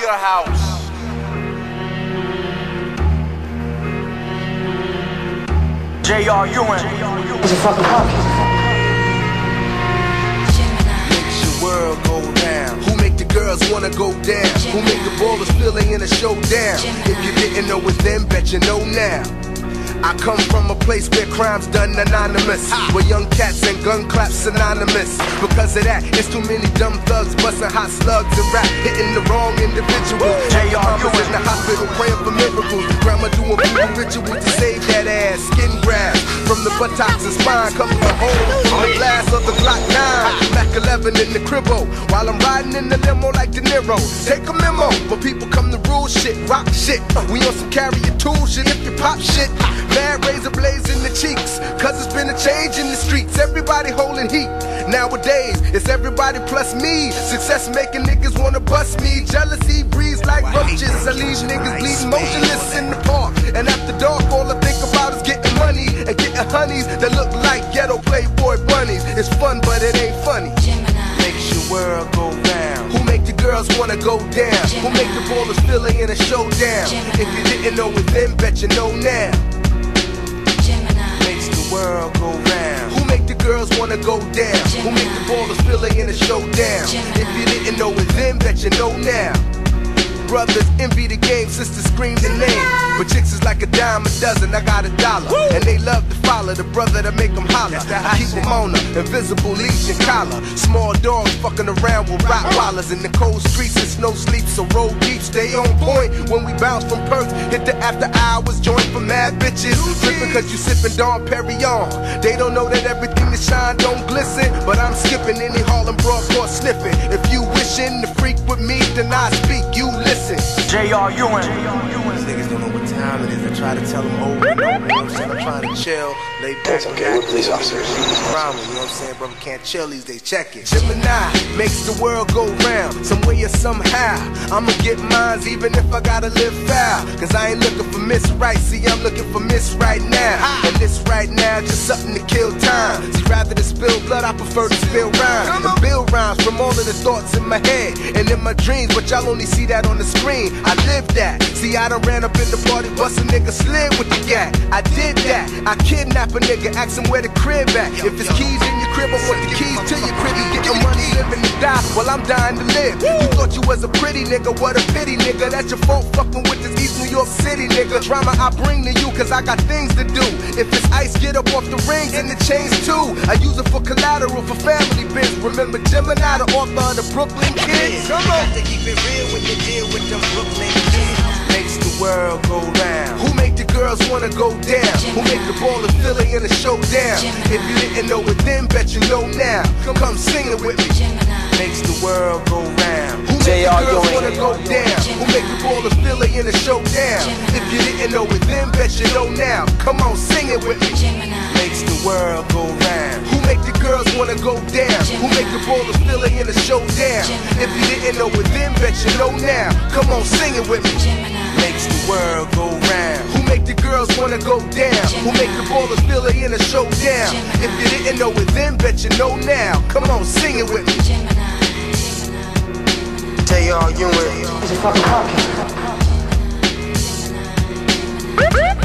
your house. J.R. Ewing. It's a fucking podcast. Makes your world go down. Who make the girls wanna go down? Who make the ballers feeling in a showdown? If you didn't know it then, bet you know now. I come from a place where crime's done anonymous, where young cats and gun claps synonymous. Because of that, it's too many dumb thugs busting hot slugs and rap, hitting the wrong individual. Mama's in the hospital praying for miracles. Grandma doing voodoo rituals to save that ass. Skin grabs from the buttocks and spine, coming from home from the blast of the Glock 9. Mac 11 in the cribbo, while I'm riding in the limo like De Niro. Take a memo, but people come to rule shit, rock shit. We on some carry your tool shit if you pop shit. Mad razor blades in the cheeks, cause it's been a change in the streets. Everybody holding heat. Nowadays, it's everybody plus me. Success making niggas wanna bust me. Jealousy breeds like roaches. I leave niggas bleeding motionless in the park. And after dark, all I think about is getting money and getting honeys that look like ghetto Playboy bunnies. It's fun, but it ain't funny. Makes your world go round. Who make the girls wanna go down? Who make the ballers feeling in a showdown? If you didn't know it then, bet you know now. Makes the world go round. Who make the girls wanna go down? Who make the ballers feeling in a showdown? If you didn't know it then, bet you know now. Brothers envy the game, sisters scream the name. But chicks is like a dime a dozen, I got $1. And they love to follow the brother that make them holler. I keep them on her, invisible leash and collar. Small dogs fucking around with Rottweilers. In the cold streets, it's no sleep, so roll deep, stay on point. When we bounce from Perth, hit the after hours joint for mad bitches. Flipping cause you sipping Dom Perignon. They don't know that everything that shine don't glisten. But I'm skipping any Harlem Broadcourt sniffing. If you wishing to freak with me, then I speak, you listen. J.R. Ewing. These niggas don't know what time it is. I try to tell them over and over. You know what I'm saying? I'm trying to chill, lay back. That's okay, we're police officers. Problem, you know what I'm saying, brother? Can't chill these days. Check it. Gemini makes the world go round. Some way or somehow, I'ma get mines even if I gotta live foul. Cause I ain't looking for Miss Right. See, I'm looking for Miss Right now. And this right now, just something to kill time. See, rather than spill blood, I prefer to spill rhymes. And build rhymes from all of the thoughts in my head and in my dreams. But y'all only see that on the screen. I live that. See, I done ran up in the party, bust a nigga slid with the gat. I did that. I kidnap a nigga, ask him where the crib at. If it's keys in your crib, I want the keys to your crib. You get your money, living to die while I'm dying to live. You thought you was a pretty nigga, what a pity nigga. That's your fault fucking with this East New York City nigga. Drama I bring to you cause I got things to do. If it's ice, get up off the rings and the chains too. I use it for collateral for family biz. Remember Gemini, the author of the Brooklyn Kids? Come on. You got to keep it real when you deal with them Brooklyn Kids. Makes the world go round. Who make the girls wanna go down? Who make the ballers feeling in a showdown? If you didn't know it then, bet you know now. Come sing it with me. Makes the world go round. Who make the girls wanna go down? Who make the ballers feeling in a showdown? If you didn't know it then, bet you know now. Come on, sing it with me. Makes the world go round. Who make the girls wanna go down? Who make the ballers feeling in a showdown? If you didn't know it then, bet you know now. Come on, sing it with me. Makes the world go round. Who make the girls wanna go down? Who make the ballers feeling in a showdown? If you didn't know it then, bet you know now. Come on, sing it with me. J.R. Ewing. It's a fucking podcast.